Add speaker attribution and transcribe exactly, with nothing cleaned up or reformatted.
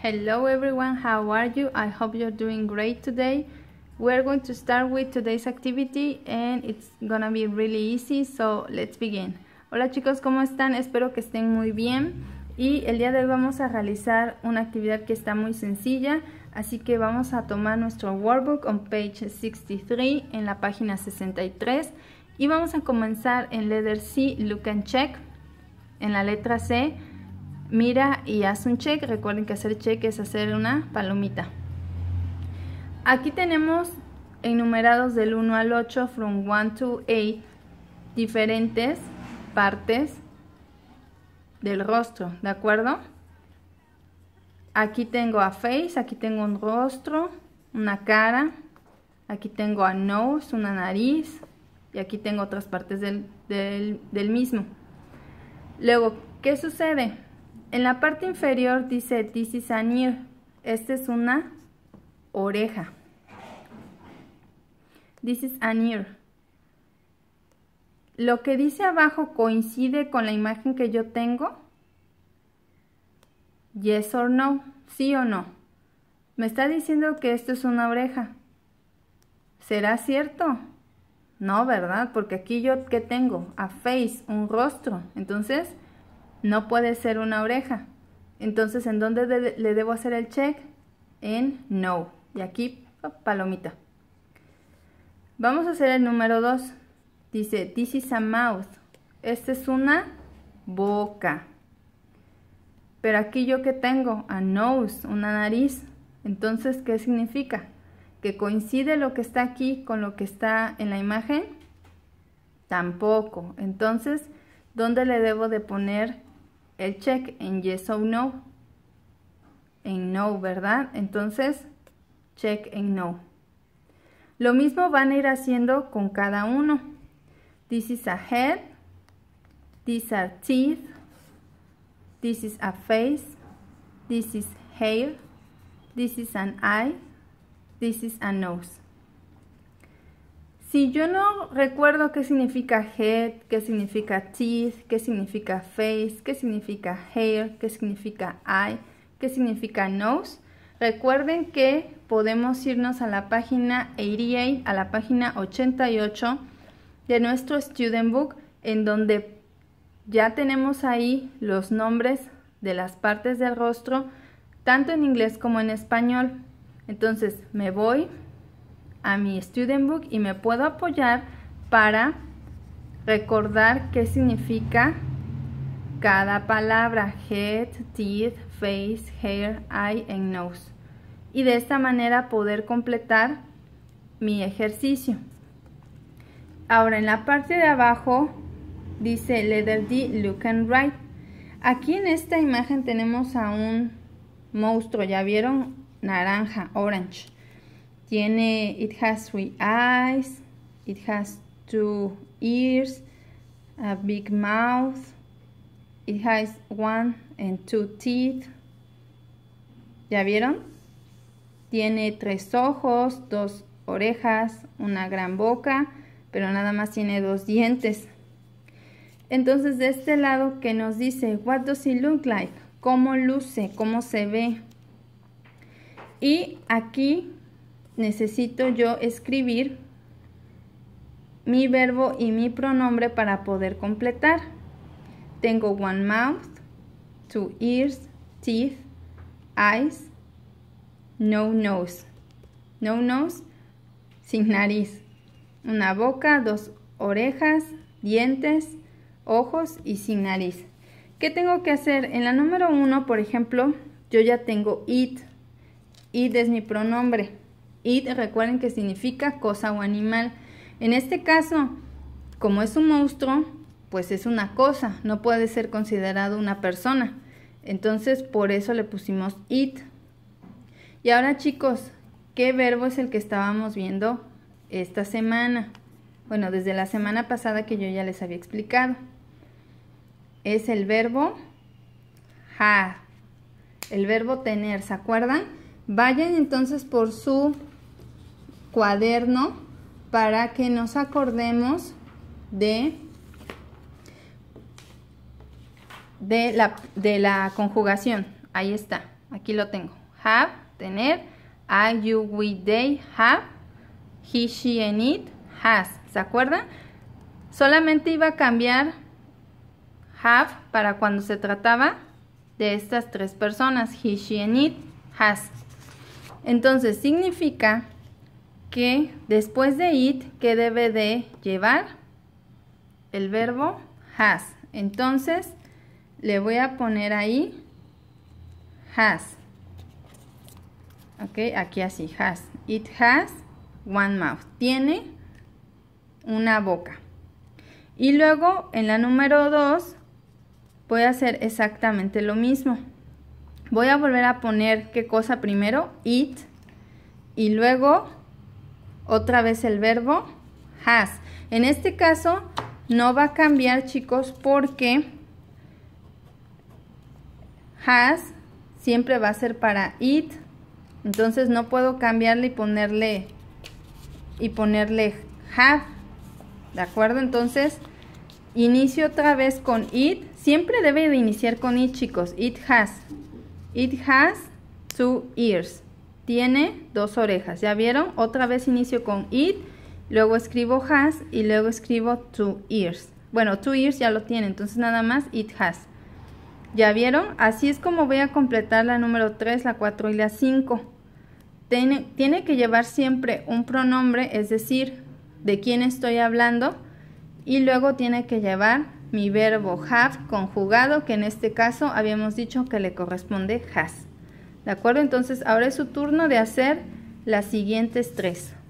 Speaker 1: Hello everyone, how are you? I hope you're doing great today. We're going to start with today's activity and it's gonna be really easy, so let's begin. Hola chicos, ¿cómo están? Espero que estén muy bien y el día de hoy vamos a realizar una actividad que está muy sencilla, así que vamos a tomar nuestro workbook on page sesenta y tres en la página sesenta y tres y vamos a comenzar en letter C, look and check. En la letra C, mira y haz un check. Recuerden que hacer check es hacer una palomita. Aquí tenemos enumerados del uno al ocho, from one to eight, diferentes partes del rostro, ¿de acuerdo? Aquí tengo a face, aquí tengo un rostro, una cara, aquí tengo a nose, una nariz, y aquí tengo otras partes del, del, del mismo. Luego, ¿qué sucede? En la parte inferior dice this is an ear. Esta es una oreja. This is an ear. Lo que dice abajo coincide con la imagen que yo tengo. Yes or no. Sí o no. Me está diciendo que esto es una oreja. ¿Será cierto? No, ¿verdad? Porque aquí yo, ¿qué tengo? A face, un rostro. Entonces, no puede ser una oreja. Entonces, ¿en dónde de, le debo hacer el check? En no. Y aquí, oh, palomita. Vamos a hacer el número dos. Dice, this is a mouth. Esta es una boca. Pero aquí yo, ¿qué tengo? A nose, una nariz. Entonces, ¿qué significa? ¿Que coincide lo que está aquí con lo que está en la imagen? Tampoco. Entonces, ¿dónde le debo de poner el check? En yes o no. En no, ¿verdad? Entonces, check en no. Lo mismo van a ir haciendo con cada uno. This is a head. These are teeth. This is a face. This is hair. This is an eye. This is a nose. Si yo no recuerdo qué significa head, qué significa teeth, qué significa face, qué significa hair, qué significa eye, qué significa nose, recuerden que podemos irnos a la página ochenta y ocho, a la página ochenta y ocho de nuestro Student Book, en donde ya tenemos ahí los nombres de las partes del rostro, tanto en inglés como en español. Entonces me voy a mi Student Book y me puedo apoyar para recordar qué significa cada palabra: head, teeth, face, hair, eye and nose. Y de esta manera poder completar mi ejercicio. Ahora en la parte de abajo dice letter D, look and write. Aquí en esta imagen tenemos a un monstruo, ¿ya vieron? Naranja, orange. Tiene, it has three eyes, it has two ears, a big mouth, it has one and two teeth. ¿Ya vieron? Tiene tres ojos, dos orejas, una gran boca, pero nada más tiene dos dientes. Entonces, de este lado, ¿qué nos dice? What does it look like? ¿Cómo luce? ¿Cómo se ve? Y aquí necesito yo escribir mi verbo y mi pronombre para poder completar. Tengo one mouth, two ears, teeth, eyes, no nose. No nose, sin nariz. Una boca, dos orejas, dientes, ojos y sin nariz. ¿Qué tengo que hacer? En la número uno, por ejemplo, yo ya tengo it. It es mi pronombre. It, recuerden que significa cosa o animal. En este caso, como es un monstruo, pues es una cosa, no puede ser considerado una persona. Entonces, por eso le pusimos it. Y ahora, chicos, ¿qué verbo es el que estábamos viendo esta semana? Bueno, desde la semana pasada que yo ya les había explicado. Es el verbo have. El verbo tener, ¿se acuerdan? Vayan entonces por su cuaderno para que nos acordemos de, de, la, de la conjugación. Ahí está. Aquí lo tengo. Have, tener. I, you, we, they, have. He, she, and it, has. ¿Se acuerdan? Solamente iba a cambiar have para cuando se trataba de estas tres personas. He, she, and it, has. Entonces significa que después de it, ¿qué debe de llevar? El verbo has. Entonces le voy a poner ahí has. Ok, aquí así, has. It has one mouth. Tiene una boca. Y luego en la número dos voy a hacer exactamente lo mismo. Voy a volver a poner qué cosa primero, it, y luego otra vez el verbo has. En este caso no va a cambiar, chicos, porque has siempre va a ser para it. Entonces no puedo cambiarle y ponerle y ponerle have. ¿De acuerdo? Entonces inicio otra vez con it. Siempre debe de iniciar con it, chicos. It has. It has two ears. Tiene dos orejas. ¿Ya vieron? Otra vez inicio con it. Luego escribo has y luego escribo two ears. Bueno, two ears ya lo tiene. Entonces nada más it has. ¿Ya vieron? Así es como voy a completar la número tres, la cuatro y la cinco. Tiene, tiene que llevar siempre un pronombre, es decir, de quién estoy hablando. Y luego tiene que llevar mi verbo have conjugado, que en este caso habíamos dicho que le corresponde has. ¿De acuerdo? Entonces ahora es su turno de hacer las siguientes tres.